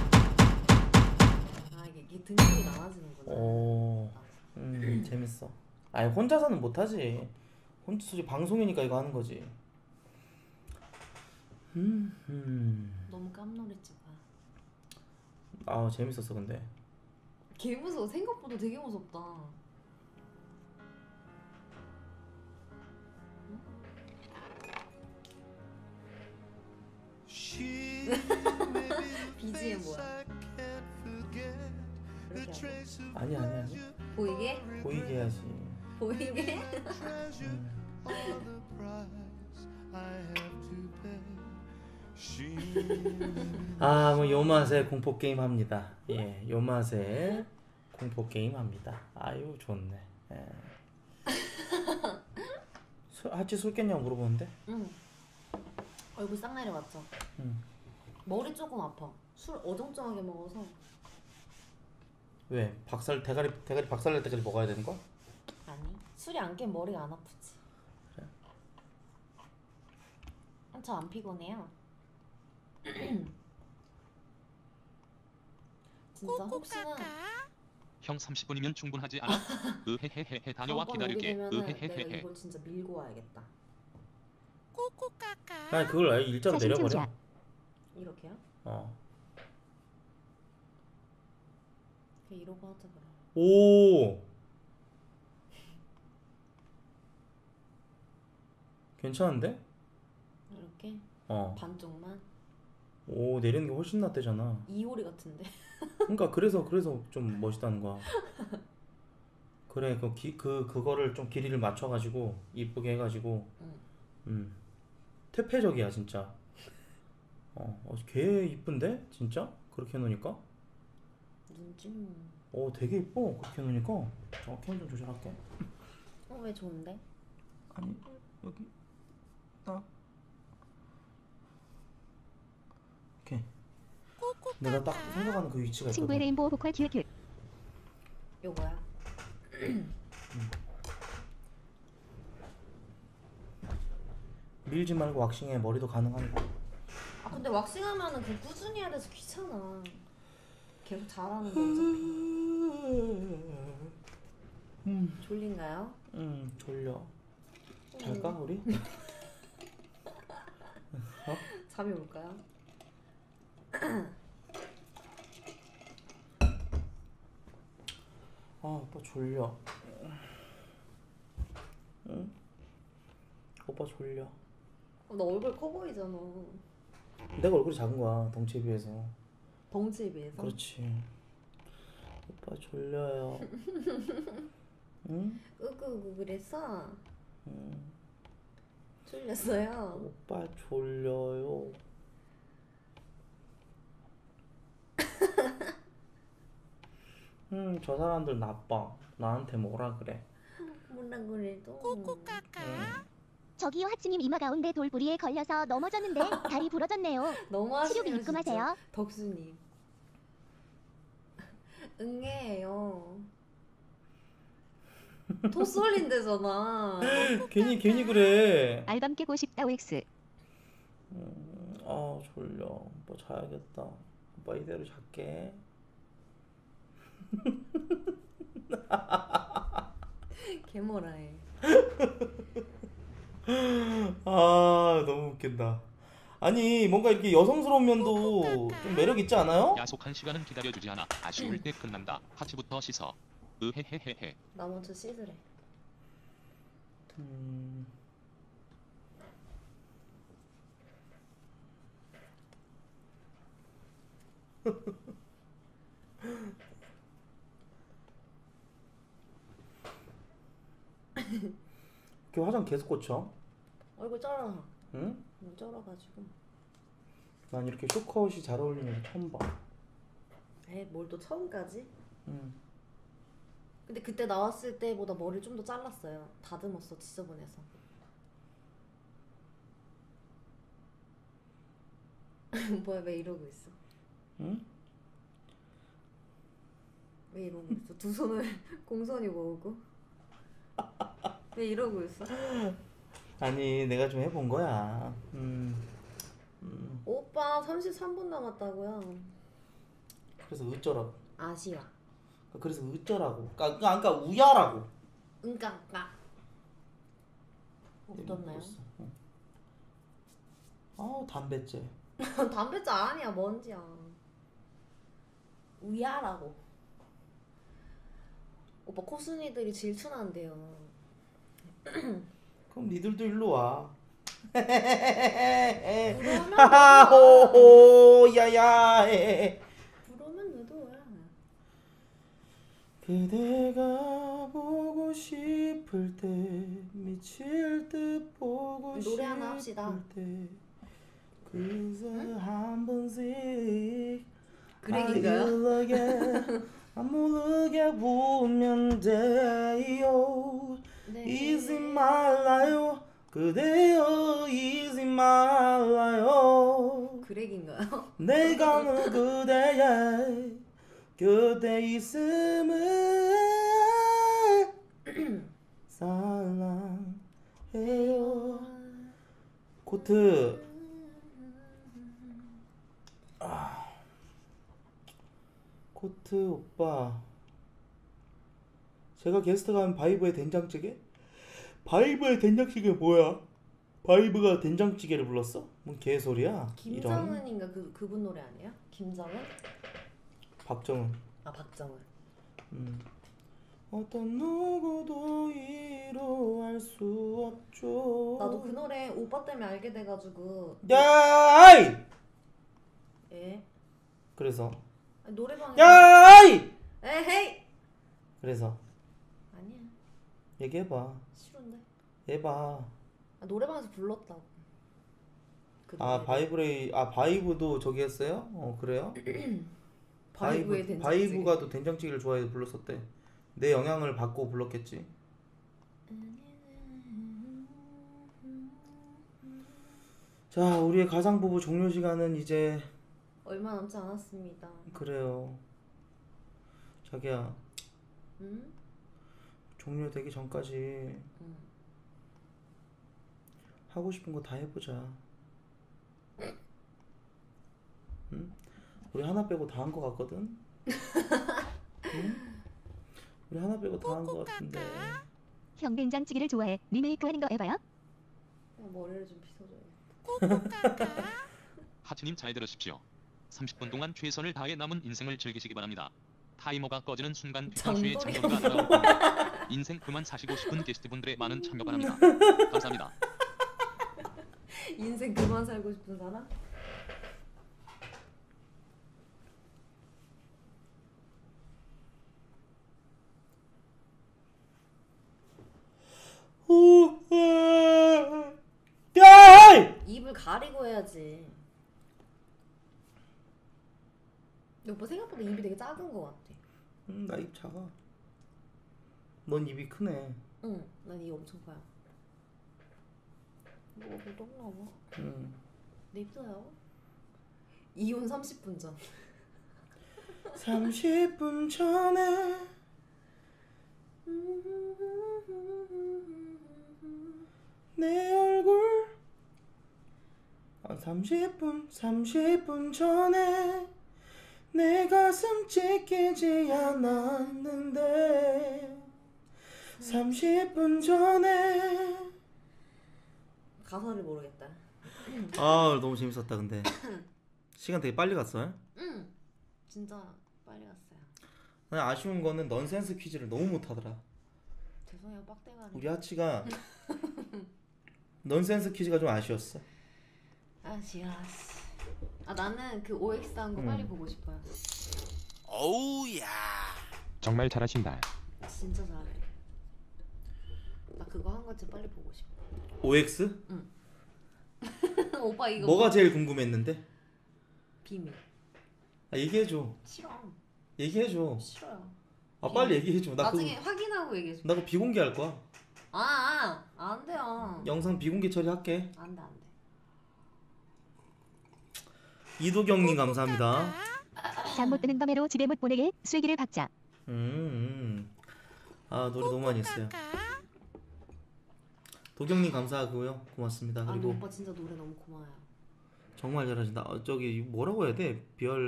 아 이게 등급이 나눠지는구나. 오, 재밌어. 아니 혼자서는 못하지. 혼자 솔직히 방송이니까 이거 하는 거지. 너무 깜놀했지 봐. 아 재밌었어 근데. 개 무서워. 생각보다 되게 무섭다. BGM 뭐야? 이렇게 하고. 아니 보이게? 보이게 해야지. 보이게? 아 뭐 요 맛에 공포 게임 합니다. 예, 요 맛에 공포 게임 합니다. 아유 좋네. 예. 하치 술 깼냐고 물어보는데? 응. 얼굴 싹 내려갔죠? 응. 머리 조금 아파. 술 어정쩡하게 먹어서. 왜? 대가리 박살 날 때까지 먹어야 되는 거야? 아니 술이 안 깨면 머리가 안 아프지. 그래? 저 안 피곤해요. 진짜 혹시나 형 30분이면 충분하지 않아? 으헤헤헤 다녀와 다음번 오게 기다릴게. 되면은 내가 으헤헤헤. 이걸 진짜 밀고 와야겠다. 아니 그걸 아예 일자로 사진 내려버려. 첨자. 이렇게요? 어. 그냥 이러고 하자 그럼. 오. 괜찮은데? 이렇게 어. 반쪽만. 오 내리는 게 훨씬 낫대잖아. 이효리 같은데. 그러니까 그래서 좀 멋있다는 거야. 그래 그거를 좀 길이를 맞춰가지고 이쁘게 해가지고. 퇴폐적이야 진짜. 걔 이쁜데 진짜 그렇게 해놓으니까. 눈좀. 되게 예뻐. 그렇게 해놓으니까. 저 캠 좀 조절할게. 왜 좋은데? 아니 여기 딱 오케이. 내가 딱 생각하는 그 위치가 친구의 있거든. 레인보우 보컬 큐큐. 요거야. 밀지 말고 왁싱해. 머리도 가능하니까. 아 근데 왁싱하면은 그 꾸준히 해야 돼서 귀찮아. 계속 잘하는 거 어차피. 졸린가요? 졸려. 잘까 우리? 잠이 올까요? 오빠 졸려. 응? 오빠 졸려. 너 얼굴 커 보이잖아. 내가 얼굴이 작은 거야 덩치에 비해서. 덩치에 비해서? 그렇지. 오빠 졸려요. 응? 으그으그 그랬어? 응. 졸렸어요? 오빠 졸려요. 저 사람들 나빠. 나한테 뭐라 그래. 뭐라 그래도. 저기요 하츠님 이마 가운데 돌부리에 걸려서 넘어졌는데 다리 부러졌네요. 너무하시네요. 치료비 입금하세요. 진짜. 덕수님. 응애예요. 토 쏠린대잖아. 괜히 그래. 알밤 깨고 싶다 OX. 졸려. 오빠 자야겠다. 오빠 이대로 잘게. 개모라해. 너무 웃긴다. 아니 뭔가 이렇게 여성스러운 면도 좀 매력 있지 않아요? 야속한 시간은 기다려주지 않아. 아쉬울 때 끝난다. 하치부터 씻어. 으헤헤헤헤. 나 먼저 씻으래. 이렇게 화장 계속 고쳐? 얼굴 쩔어. 응? 쩔어가지고. 난 이렇게 쇼컷이 잘 어울리는 거 처음 봐. 뭘 또 처음까지? 응. 근데 그때 나왔을 때보다 머리를 좀 더 잘랐어요. 다듬었어, 지저분해서. 뭐야, 왜 이러고 있어? 응? 왜 이러고 있어? 두 손을 공손히 모으고? 왜 이러고 있어? 아니 내가 좀 해본 거야. 오빠 33분 남았다고요? 그래서 어쩌라고. 아쉬워. 그래서 어쩌라고. 그러니까 우야라고. 응까까. 어떻나요? 담배째. 담배자 아니야, 먼지야. 우야라고. 오빠 코순이들이 질투난대요. 그럼 니들도 일로 와. 그러면 호호 야야. 그러면 너도 와. 그대가 보고 싶을 때 미칠 듯 보고 노래 싶을 하나 합시다. 때 그저 한 번씩 그렉인가요? 안 모르게 보면 돼요. 네. 잊지 말아요 그대여 잊지 말아요. 그렉인가요? 내가 늘 그대의 곁에 있음을 사랑해요. 코트. 코트 오빠, 제가 게스트 가면 바이브의 된장찌개? 바이브의 된장찌개 뭐야? 바이브가 된장찌개를 불렀어? 뭔 개소리야? 이런. 김정은인가 그분 노래 아니야? 김정은? 박정은. 아 박정은. 어떤 누구도 이루할 수 없죠. 나도 그 노래 오빠 때문에 알게 돼가지고. 야이! 예? 그래서 아니, 노래방에. 야이! 에헤이! 그래서 아니야. 얘기해봐. 싫은데. 해봐. 아, 노래방에서 불렀다고. 그 아 노래를. 바이브레이. 아 바이브도 저기 했어요? 그래요? 바이브의 된장찌개. 바이브가 또 된장찌개를 좋아해서 불렀었대. 내 영향을 받고 불렀겠지. 자, 우리의 가상부부 종료 시간은 이제 얼마 남지 않았습니다. 그래요. 자기야, 응? 종료되기 전까지 응. 하고 싶은 거 다 해보자. 응? 우리 하나 빼고 다 한 거 같거든? 응? 우리 하나 빼고 다 한 거 같은데. 형 된장찌개를 좋아해. 리메이크하는 거 해봐요. 머리를 좀 빗어줘야. 하치님 잘 들으십시오. 30분 동안 최선을 다해 남은 인생을 즐기시기 바랍니다. 타이머가 꺼지는 순간 피카츄의 장소가 날아올 겁니다. 인생 그만 사시고 싶은 게스트분들의 많은 참여 바랍니다. 감사합니다. 인생 그만 살고 싶은 사람? 입을 가리고 해야지. 오빠 생각보다 입이 되게 작은 것 같아. 나 입 작아. 넌 입이 크네. 응, 난 입 엄청 커요. 뭐가 묻었나 봐. 내 입도요. 이혼 30분 전. 30분 전에 내 얼굴 30분 전에 내 가슴 찢기지 않았는데 30분 전에 가사를 모르겠다. 아 너무 재밌었다. 근데 시간 되게 빨리 갔어. 응, 진짜 빨리 갔어요. 난 아쉬운 거는 넌센스 퀴즈를 너무 못하더라. 죄송해요, 빡대가리. 우리 하치가 넌센스 퀴즈가 좀 아쉬웠어. 아쉬웠어. 아 나는 그 OX 한 거 빨리 보고 싶어요. 어우야. 정말 잘하신다. 진짜 잘해. 나 그거 한 거지 빨리 보고 싶어. OX? 응. 오빠 이거 뭐가 제일 궁금했는데? 비밀. 아 얘기해줘. 싫어. 얘기해줘. 싫어요. 아 빨리 얘기해줘. 나 나중에 그거 확인하고 얘기해줘. 나 그거 비공개할 거야. 안 돼요. 영상 비공개 처리할게. 안 돼. 이도경님 감사합니다. 잠 못 드는 밤에로 집에 못 보내게 쐐기를 박자. 아 노래 너무 많이 했어요. 도경님 감사하고요. 고맙습니다. 그리고 오빠 진짜 노래 너무 고마워요. 정말 잘하신다. 저기 뭐라고 해야 돼?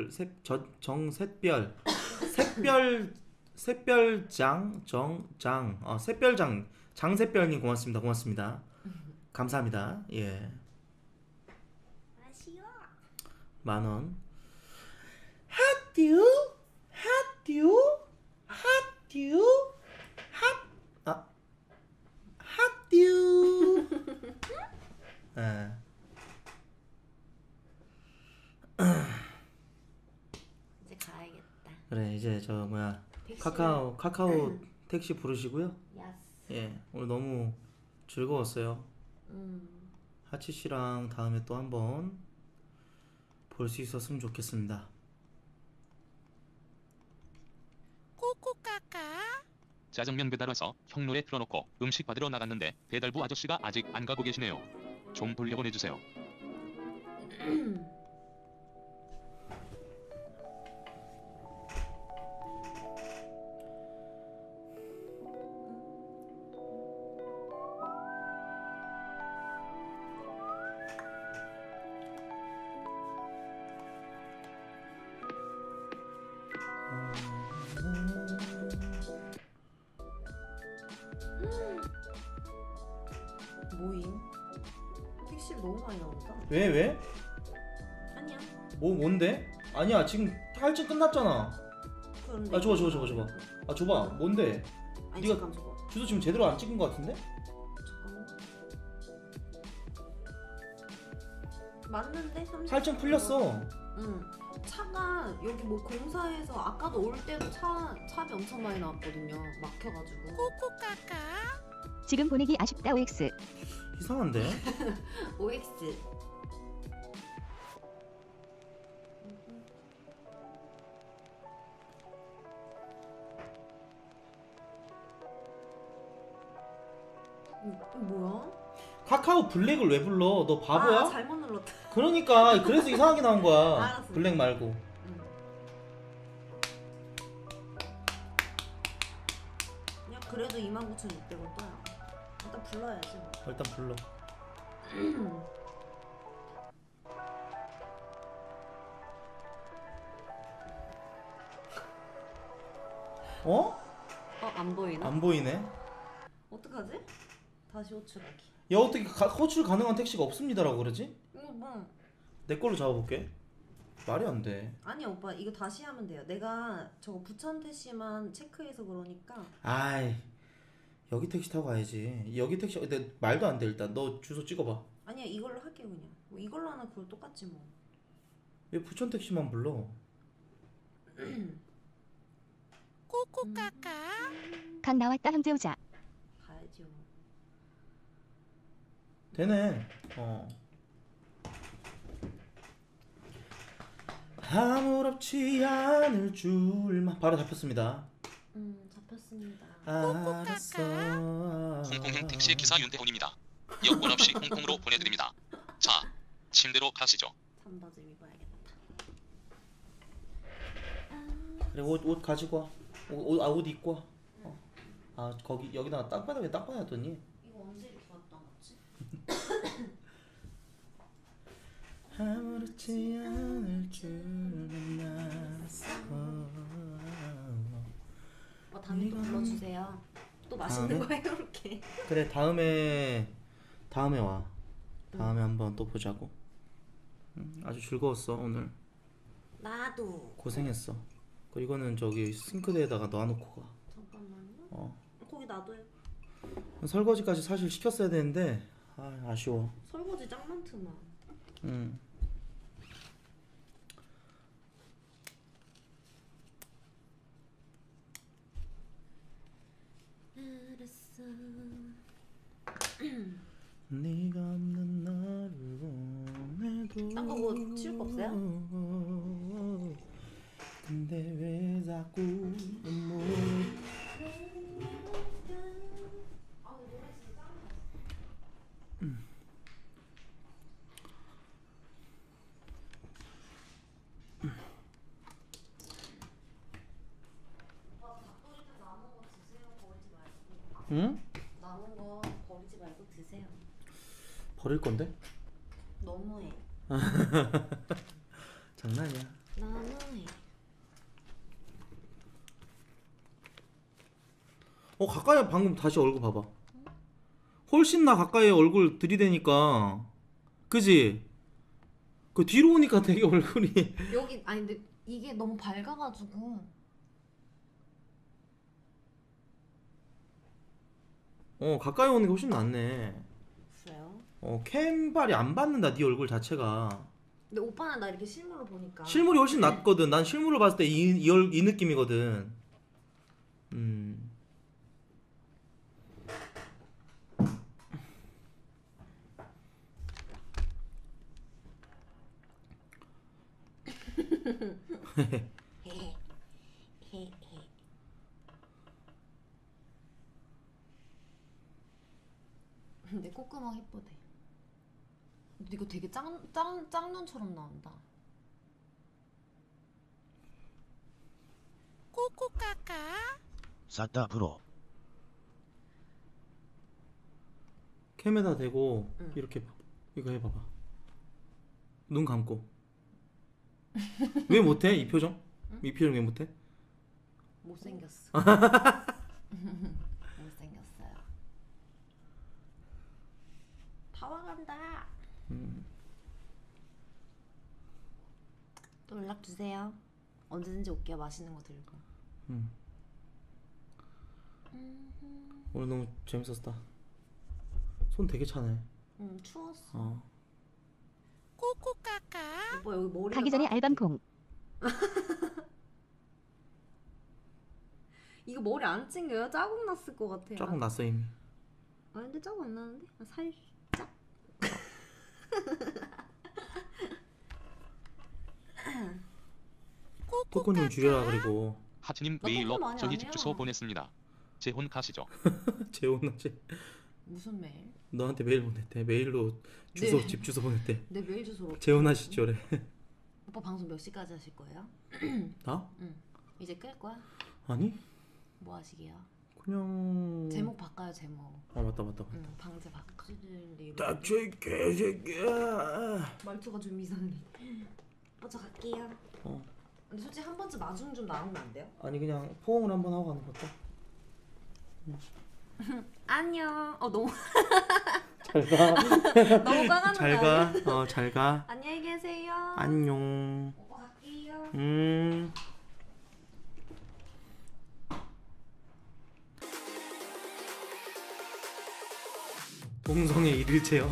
샛별장 장샛별님 고맙습니다. 감사합니다. 예. 아쉬워. 10,000원. 핫듀. 예. 이제 가야겠다. 그래 이제 저 뭐야 택시. 카카오 택시 부르시고요. 야스. 예 오늘 너무 즐거웠어요. 하치 씨랑 다음에 또 한번 볼 수 있었으면 좋겠습니다. 짜장면 배달 와서 형 노래 틀어놓고 음식 받으러 나갔는데 배달부 아저씨가 아직 안 가고 계시네요. 좀 돌려보내주세요. 모임. 택시를 너무 많이 나온다. 왜? 아니야. 뭔데? 아니야 지금 할증 끝났잖아. 그런데. 아 줘봐. 아 줘봐. 뭔데? 아니 네가 잠깐 줘봐. 주소 지금 제대로 안 찍은 거 같은데? 잠깐만. 맞는데? 30. 할증 풀렸어. 응. 차가 여기 뭐 공사해서 아까도 올 때도 차비 엄청 많이 나왔거든요. 막혀가지고. 지금 보내기 아쉽다 OX. 이상한데? OX. 이거 뭐야? 카카오 블랙을 왜 불러? 너 바보야? 아, 잘못 눌렀다. 그러니까 그래서 이상하게 나온 거야. 알았어. 블랙 말고. 야, 그래도 29,600원 떠요. 일단 불러야지. 뭐. 일단 불러. 어? 안 보이나? 안 보이네. 어떡하지? 다시 호출하기. 야 어떻게 호출 가능한 택시가 없습니다라고 그러지? 이거 뭐? 내 걸로 잡아볼게. 말이 안 돼. 아니 오빠 이거 다시 하면 돼요. 내가 저거 부천 택시만 체크해서 그러니까. 아이 여기 택시 타고 가야지. 여기 택시 내 말도 안 돼. 일단 너 주소 찍어봐. 아니야 이걸로 할게 그냥. 뭐 이걸로 하나 그걸 똑같지 뭐. 왜 부천 택시만 불러? 꼬꼬까까. 강 나왔다 함재우자. 가야지요. 되네. 아무렇지 않을 줄만. 바로 잡혔습니다. 잡혔습니다. 알았어. 홍콩행 택시 기사 윤태훈입니다. 여권 없이 홍콩으로 보내드립니다. 자, 침대로 가시죠. 잠바 좀 입어야겠다. 그래 옷 가지고 와. 옷 입고 와. 아 거기 여기다가 땅바닥에 딱 봐놨더니. 이거 언제 이렇게 왔다 갔지? 아무렇지 않을 줄만 알았어. 다음에 또 불러주세요. 또 맛있는 거 해놓을게. 그래 다음에 와. 다음에 한번 또 보자고. 아주 즐거웠어 오늘. 나도. 고생했어. 이거는 저기 싱크대에다가 놔놓고 가. 잠깐만요. 거기 놔둬요. 설거지까지 사실 시켰어야 되는데 아쉬워. 설거지 짱 많더만. 알았어. 네가 없는 나를 보내도. 딴 거 뭐 치울 거 없어요? 근데 왜 자꾸 눈물. 응? 남은 거 버리지 말고 드세요. 버릴 건데? 너무해. 장난이야. 너무해. 가까이 방금 다시 얼굴 봐봐. 훨씬 나 가까이 얼굴 들이대니까. 그지? 그 뒤로 오니까 되게 얼굴이. 여기 아니 근데 이게 너무 밝아가지고. 가까이 오는 게 훨씬 낫네. 그래요? 캠발이 안 받는다 네 얼굴 자체가. 근데 오빠는 나 이렇게 실물로 보니까. 실물이 훨씬 낫거든. 난 실물로 봤을 때 이 느낌이거든. 근데 콧구멍 이쁘대. 근데 이거 되게 짝눈처럼 나온다. 꼬꼬까까. 쌌다 프로. 캠에다 대고 이렇게 이거 해봐봐. 눈 감고. 왜 못해? 이 표정? 이 표정 왜 못해? 못생겼어. 못생겼어요. 다 와간다. 또 연락 주세요. 언제든지 올게요. 맛있는 거 들고. 오늘 너무 재밌었다. 손 되게 차네. 추웠어. 꼬꼬까까. 오빠 여기 머리. 가기 전에 알밤콩. 이거 머리 안 찡겨요? 자국 났을 것 같아요. 자국 났어 이미. 아 근데 자국 안 나는데? 살짝. 토큰 좀 줄여라 그리고. 하트님 나 메일로 토큰 많이 저희 안 집 해요. 주소 보냈습니다. 재혼 가시죠. 재혼하지. 무슨 메일? 너한테 메일 보냈대. 메일로 주소 네. 집 주소 보냈대. 내 메일 주소로. 재혼하 시절에. 오빠 방송 몇 시까지 하실 거예요? 나? 응. 이제 끌 거야? 아니? 뭐 하시게요? 그냥 제목 바꿔요 제목. 아 맞다. 응. 방제 바꿔줄 리. 닥쳐 이 개새끼야. 말투가 좀 이상해. 먼저 갈게요. 근데 솔직히 한 번쯤 마중 좀 나오면 안 돼요? 아니 그냥 포옹을 한번 하고 가는 것도. 안녕. 너무 잘 가. 너무 꽝하는 잘 거 아니야? 가. 잘 가. 안녕히 계세요. 안녕. 오빠 갈게요. 동성애 이르제요.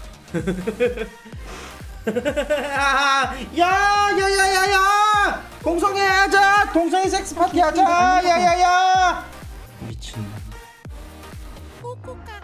야야야야야! 동성애 하자. 동성애 섹스 파티 하자. 야야야! 미친. 꼬꼬까